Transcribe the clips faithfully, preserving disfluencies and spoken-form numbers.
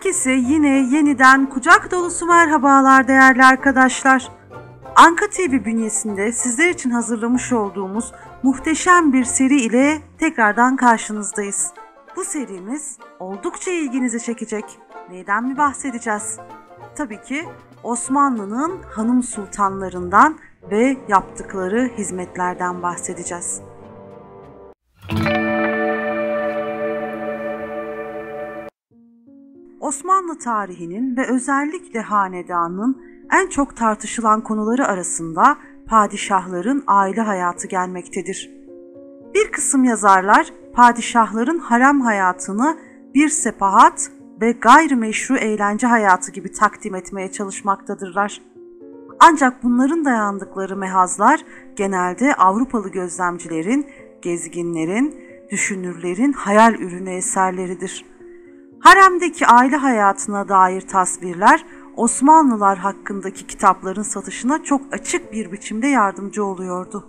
Herkese yine yeniden kucak dolusu merhabalar değerli arkadaşlar. Anka T V bünyesinde sizler için hazırlamış olduğumuz muhteşem bir seri ile tekrardan karşınızdayız. Bu serimiz oldukça ilginizi çekecek. Neyden mi bahsedeceğiz? Tabii ki Osmanlı'nın hanım sultanlarından ve yaptıkları hizmetlerden bahsedeceğiz. Osmanlı tarihinin ve özellikle hanedanın en çok tartışılan konuları arasında padişahların aile hayatı gelmektedir. Bir kısım yazarlar padişahların harem hayatını bir sefahat ve gayrimeşru eğlence hayatı gibi takdim etmeye çalışmaktadırlar. Ancak bunların dayandıkları mehazlar genelde Avrupalı gözlemcilerin, gezginlerin, düşünürlerin hayal ürünü eserleridir. Haremdeki aile hayatına dair tasvirler Osmanlılar hakkındaki kitapların satışına çok açık bir biçimde yardımcı oluyordu.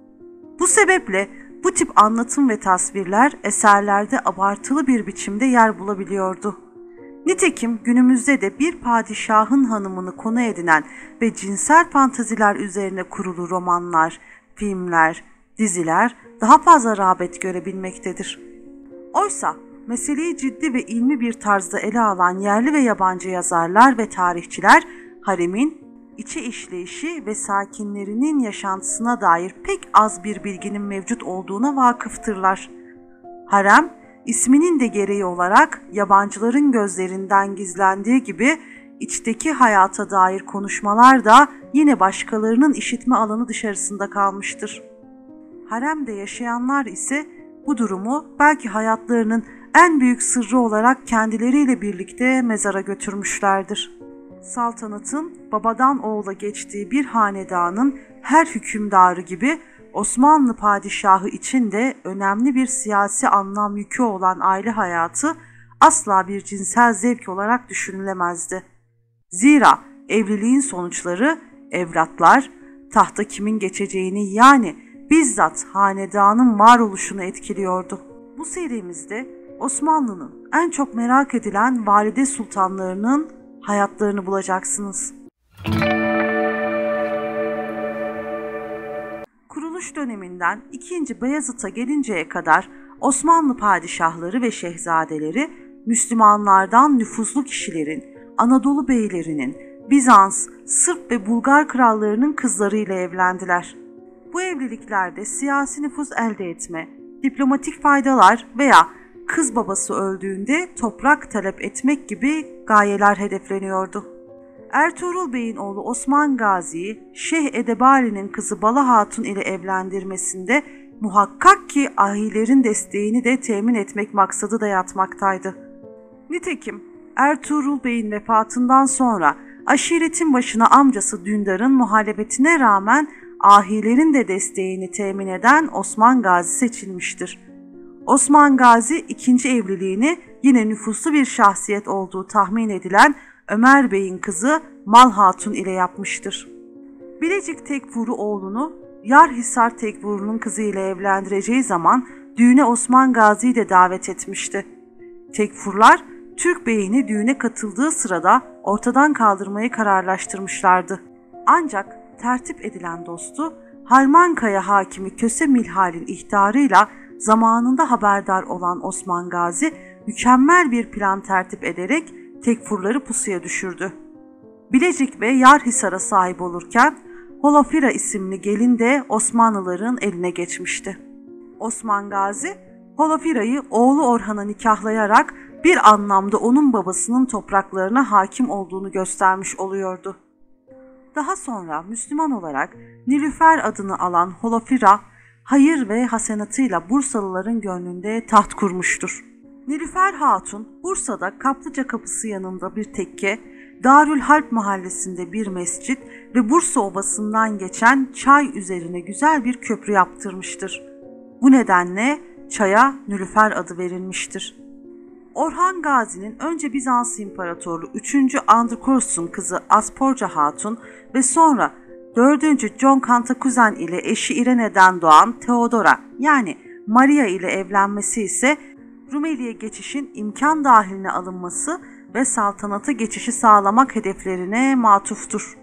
Bu sebeple bu tip anlatım ve tasvirler eserlerde abartılı bir biçimde yer bulabiliyordu. Nitekim günümüzde de bir padişahın hanımını konu edinen ve cinsel fantaziler üzerine kurulu romanlar, filmler, diziler daha fazla rağbet görebilmektedir. Oysa meseleyi ciddi ve ilmi bir tarzda ele alan yerli ve yabancı yazarlar ve tarihçiler haremin içi işleyişi ve sakinlerinin yaşantısına dair pek az bir bilginin mevcut olduğuna vakıftırlar. Harem, isminin de gereği olarak yabancıların gözlerinden gizlendiği gibi içteki hayata dair konuşmalar da yine başkalarının işitme alanı dışarısında kalmıştır. Haremde yaşayanlar ise bu durumu belki hayatlarının en büyük sırrı olarak kendileriyle birlikte mezara götürmüşlerdir. Saltanatın babadan oğula geçtiği bir hanedanın her hükümdarı gibi Osmanlı padişahı için de önemli bir siyasi anlam yükü olan aile hayatı asla bir cinsel zevk olarak düşünülemezdi. Zira evliliğin sonuçları evlatlar, tahta kimin geçeceğini yani bizzat hanedanın varoluşunu etkiliyordu. Bu serimizde Osmanlı'nın en çok merak edilen valide sultanlarının hayatlarını bulacaksınız. Kuruluş döneminden ikinci. Beyazıt'a gelinceye kadar Osmanlı padişahları ve şehzadeleri Müslümanlardan nüfuzlu kişilerin, Anadolu beylerinin, Bizans, Sırp ve Bulgar krallarının kızlarıyla evlendiler. Bu evliliklerde siyasi nüfuz elde etme, diplomatik faydalar veya kız babası öldüğünde toprak talep etmek gibi gayeler hedefleniyordu. Ertuğrul Bey'in oğlu Osman Gazi'yi Şeyh Edebali'nin kızı Bala Hatun ile evlendirmesinde muhakkak ki ahilerin desteğini de temin etmek maksadı da yatmaktaydı. Nitekim Ertuğrul Bey'in vefatından sonra aşiretin başına amcası Dündar'ın muhalefetine rağmen ahilerin de desteğini temin eden Osman Gazi seçilmiştir. Osman Gazi ikinci evliliğini yine nüfuslu bir şahsiyet olduğu tahmin edilen Ömer Bey'in kızı Mal Hatun ile yapmıştır. Bilecik Tekfuru oğlunu Yarhisar Tekfuru'nun kızı ile evlendireceği zaman düğüne Osman Gazi'yi de davet etmişti. Tekfurlar Türk Bey'ini düğüne katıldığı sırada ortadan kaldırmayı kararlaştırmışlardı. Ancak tertip edilen dostu Harmankaya hakimi Köse Milhal'in ihtarıyla zamanında haberdar olan Osman Gazi mükemmel bir plan tertip ederek Tekfurları pusuya düşürdü. Bilecik ve Yarhisar'a sahip olurken Holofira isimli gelin de Osmanlıların eline geçmişti. Osman Gazi, Holofira'yı oğlu Orhan'a nikahlayarak bir anlamda onun babasının topraklarına hakim olduğunu göstermiş oluyordu. Daha sonra Müslüman olarak Nilüfer adını alan Holofira, hayır ve hasenatıyla Bursalıların gönlünde taht kurmuştur. Nilüfer Hatun, Bursa'da Kaplıca Kapısı yanında bir tekke, Darülharp mahallesinde bir mescit ve Bursa Ovası'ndan geçen çay üzerine güzel bir köprü yaptırmıştır. Bu nedenle çaya Nilüfer adı verilmiştir. Orhan Gazi'nin önce Bizans İmparatoru üçüncü Androkoros'un kızı Asporca Hatun ve sonra dördüncü John Cantacuzene ile eşi İrene'den doğan Theodora yani Maria ile evlenmesi ise Rumeli'ye geçişin imkan dahiline alınması ve saltanata geçişi sağlamak hedeflerine matuftur.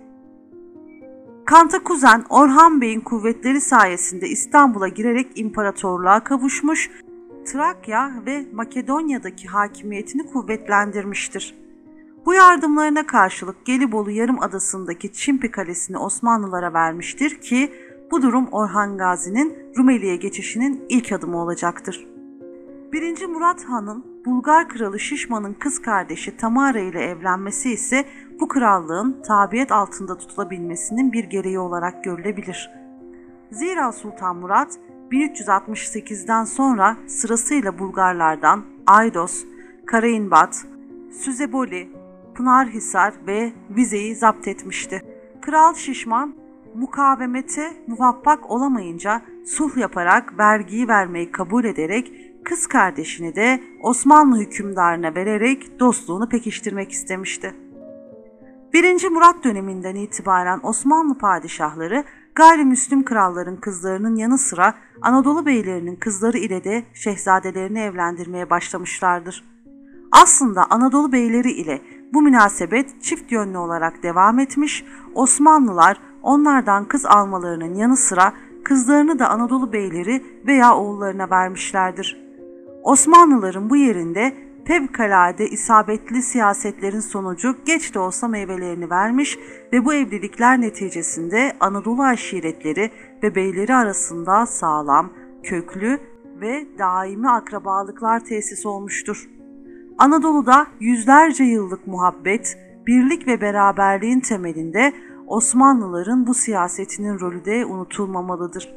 Kantakuzen, Orhan Bey'in kuvvetleri sayesinde İstanbul'a girerek imparatorluğa kavuşmuş, Trakya ve Makedonya'daki hakimiyetini kuvvetlendirmiştir. Bu yardımlarına karşılık Gelibolu Yarımadası'ndaki Çimpi Kalesi'ni Osmanlılara vermiştir ki bu durum Orhan Gazi'nin Rumeli'ye geçişinin ilk adımı olacaktır. birinci. Murat Han'ın Bulgar kralı Şişman'ın kız kardeşi Tamara ile evlenmesi ise bu krallığın tabiyet altında tutulabilmesinin bir gereği olarak görülebilir. Zira Sultan Murat bin üç yüz altmış sekizden sonra sırasıyla Bulgarlardan Aydos, Karainbat, Süzeboli, Pınarhisar ve Vize'yi zapt etmişti. Kral Şişman mukavemete muvaffak olamayınca sulh yaparak vergiyi vermeyi kabul ederek kız kardeşini de Osmanlı hükümdarına vererek dostluğunu pekiştirmek istemişti. birinci. Murat döneminden itibaren Osmanlı padişahları gayrimüslim kralların kızlarının yanı sıra Anadolu beylerinin kızları ile de şehzadelerini evlendirmeye başlamışlardır. Aslında Anadolu beyleri ile bu münasebet çift yönlü olarak devam etmiş, Osmanlılar onlardan kız almalarının yanı sıra kızlarını da Anadolu beyleri veya oğullarına vermişlerdir. Osmanlıların bu yerinde fevkalade isabetli siyasetlerin sonucu geç de olsa meyvelerini vermiş ve bu evlilikler neticesinde Anadolu aşiretleri ve beyleri arasında sağlam, köklü ve daimi akrabalıklar tesis olmuştur. Anadolu'da yüzlerce yıllık muhabbet, birlik ve beraberliğin temelinde Osmanlıların bu siyasetinin rolü de unutulmamalıdır.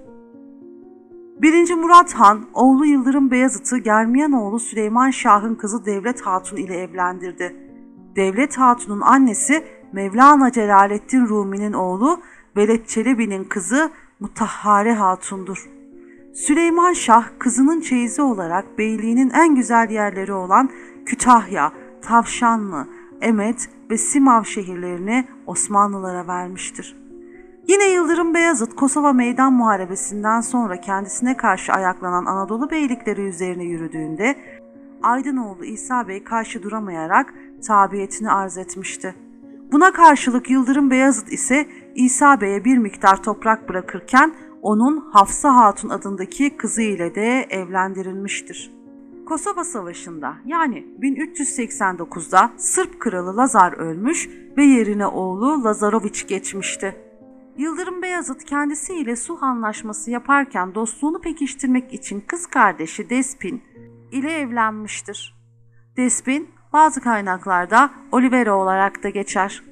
birinci. Murat Han, oğlu Yıldırım Beyazıt'ı Germiyanoğlu Süleyman Şah'ın kızı Devlet Hatun ile evlendirdi. Devlet Hatun'un annesi Mevlana Celaleddin Rumi'nin oğlu Veled Çelebi'nin kızı Mutahhare Hatun'dur. Süleyman Şah kızının çeyizi olarak beyliğinin en güzel yerleri olan Kütahya, Tavşanlı, Emet ve Simav şehirlerini Osmanlılara vermiştir. Yine Yıldırım Beyazıt, Kosova Meydan Muharebesi'nden sonra kendisine karşı ayaklanan Anadolu beylikleri üzerine yürüdüğünde Aydınoğlu İsa Bey karşı duramayarak tabiyetini arz etmişti. Buna karşılık Yıldırım Beyazıt ise İsa Bey'e bir miktar toprak bırakırken onun Hafsa Hatun adındaki kızı ile de evlendirilmiştir. Kosova Savaşı'nda yani bin üç yüz seksen dokuzda Sırp kralı Lazar ölmüş ve yerine oğlu Lazaroviç geçmişti. Yıldırım Beyazıt kendisiyle sulh anlaşması yaparken dostluğunu pekiştirmek için kız kardeşi Despin ile evlenmiştir. Despin bazı kaynaklarda Olivera olarak da geçer.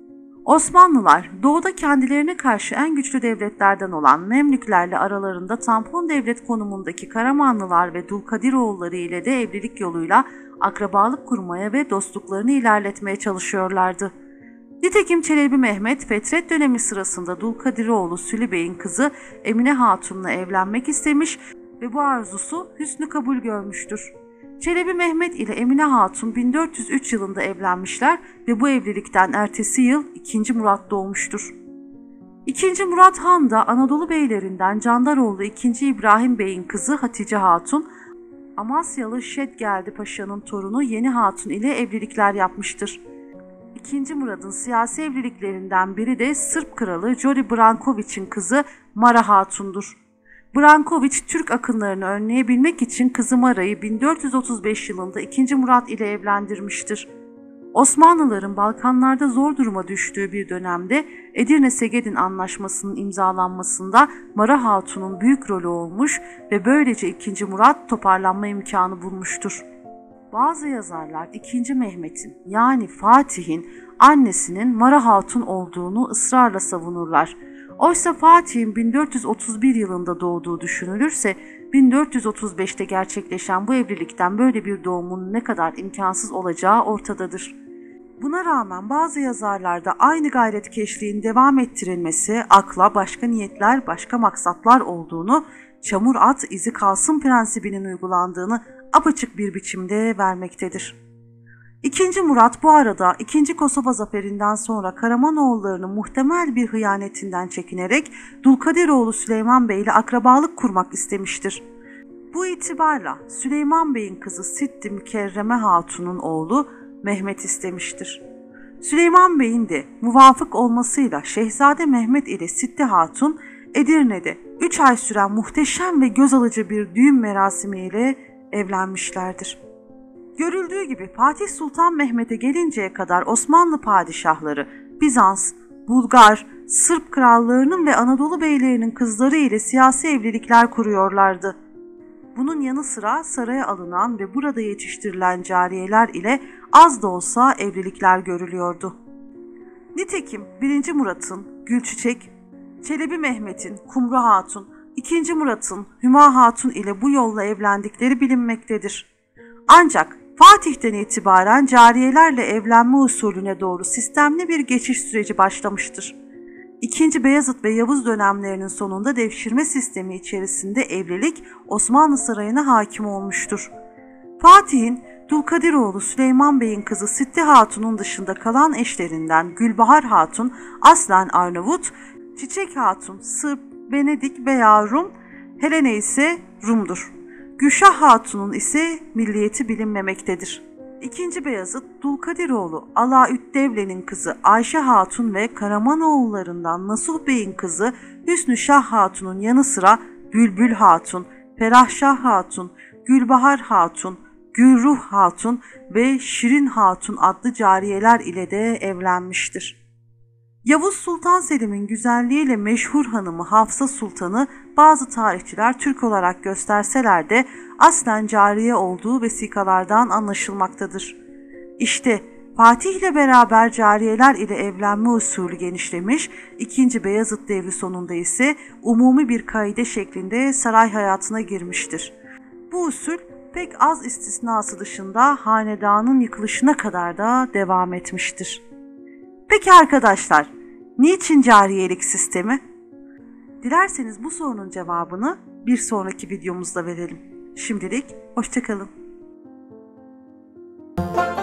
Osmanlılar doğuda kendilerine karşı en güçlü devletlerden olan Memlüklerle aralarında tampon devlet konumundaki Karamanlılar ve Dulkadiroğulları ile de evlilik yoluyla akrabalık kurmaya ve dostluklarını ilerletmeye çalışıyorlardı. Nitekim Çelebi Mehmet Fetret dönemi sırasında Dulkadiroğlu Sülü Bey'in kızı Emine Hatun'la evlenmek istemiş ve bu arzusu hüsnü kabul görmüştür. Çelebi Mehmet ile Emine Hatun bin dört yüz üç yılında evlenmişler ve bu evlilikten ertesi yıl ikinci. Murat doğmuştur. ikinci. Murat Han da Anadolu beylerinden Candaroğlu ikinci. İbrahim Bey'in kızı Hatice Hatun, Amasyalı Şedgeldi Paşa'nın torunu Yeni Hatun ile evlilikler yapmıştır. ikinci. Murad'ın siyasi evliliklerinden biri de Sırp kralı Jori Branković'in kızı Mara Hatun'dur. Branković, Türk akınlarını önleyebilmek için kızı Mara'yı bin dört yüz otuz beş yılında ikinci. Murat ile evlendirmiştir. Osmanlıların Balkanlarda zor duruma düştüğü bir dönemde Edirne-Segedin Anlaşması'nın imzalanmasında Mara Hatun'un büyük rolü olmuş ve böylece ikinci. Murat toparlanma imkanı bulmuştur. Bazı yazarlar ikinci. Mehmet'in yani Fatih'in annesinin Mara Hatun olduğunu ısrarla savunurlar. Oysa Fatih'in bin dört yüz otuz bir yılında doğduğu düşünülürse bin dört yüz otuz beşte gerçekleşen bu evlilikten böyle bir doğumun ne kadar imkansız olacağı ortadadır. Buna rağmen bazı yazarlarda aynı gayretkeşliğin devam ettirilmesi akla başka niyetler, başka maksatlar olduğunu, çamur at izi kalsın prensibinin uygulandığını apaçık bir biçimde vermektedir. İkinci. Murat bu arada ikinci. Kosova zaferinden sonra Karamanoğullarının muhtemel bir hıyanetinden çekinerek Dulkadiroğlu Süleyman Bey ile akrabalık kurmak istemiştir. Bu itibarla Süleyman Bey'in kızı Sitti Mükerreme Hatun'un oğlu Mehmet istemiştir. Süleyman Bey'in de muvafık olmasıyla Şehzade Mehmet ile Sitte Hatun Edirne'de üç ay süren muhteşem ve göz alıcı bir düğün merasimiyle evlenmişlerdir. Görüldüğü gibi Fatih Sultan Mehmet'e gelinceye kadar Osmanlı padişahları Bizans, Bulgar, Sırp krallarının ve Anadolu beylerinin kızları ile siyasi evlilikler kuruyorlardı. Bunun yanı sıra saraya alınan ve burada yetiştirilen cariyeler ile az da olsa evlilikler görülüyordu. Nitekim birinci. Murat'ın Gülçiçek, Çelebi Mehmet'in Kumru Hatun, ikinci. Murat'ın Hüma Hatun ile bu yolla evlendikleri bilinmektedir. Ancak Fatih'ten itibaren cariyelerle evlenme usulüne doğru sistemli bir geçiş süreci başlamıştır. İkinci. Beyazıt ve Yavuz dönemlerinin sonunda devşirme sistemi içerisinde evlilik Osmanlı Sarayı'na hakim olmuştur. Fatih'in Dulkadiroğlu Süleyman Bey'in kızı Sitte Hatun'un dışında kalan eşlerinden Gülbahar Hatun aslen Arnavut, Çiçek Hatun Sırp, Venedik veya Rum, Helene ise Rum'dur. Gülşah Hatun'un ise milliyeti bilinmemektedir. İkinci. Beyazıt, Dulkadiroğlu Alaüddevle'nin kızı Ayşe Hatun ve Karamanoğullarından Nasuh Bey'in kızı Hüsnü Şah Hatun'un yanı sıra Bülbül Hatun, Ferahşah Hatun, Gülbahar Hatun, Gülruh Hatun ve Şirin Hatun adlı cariyeler ile de evlenmiştir. Yavuz Sultan Selim'in güzelliğiyle meşhur hanımı Hafsa Sultan'ı bazı tarihçiler Türk olarak gösterseler de aslen cariye olduğu vesikalardan anlaşılmaktadır. İşte Fatih ile beraber cariyeler ile evlenme usulü genişlemiş, ikinci. Beyazıt devri sonunda ise umumi bir kaide şeklinde saray hayatına girmiştir. Bu usul pek az istisnası dışında hanedanın yıkılışına kadar da devam etmiştir. Peki arkadaşlar, niçin cariyelik sistemi? Dilerseniz bu sorunun cevabını bir sonraki videomuzda verelim. Şimdilik hoşça kalın.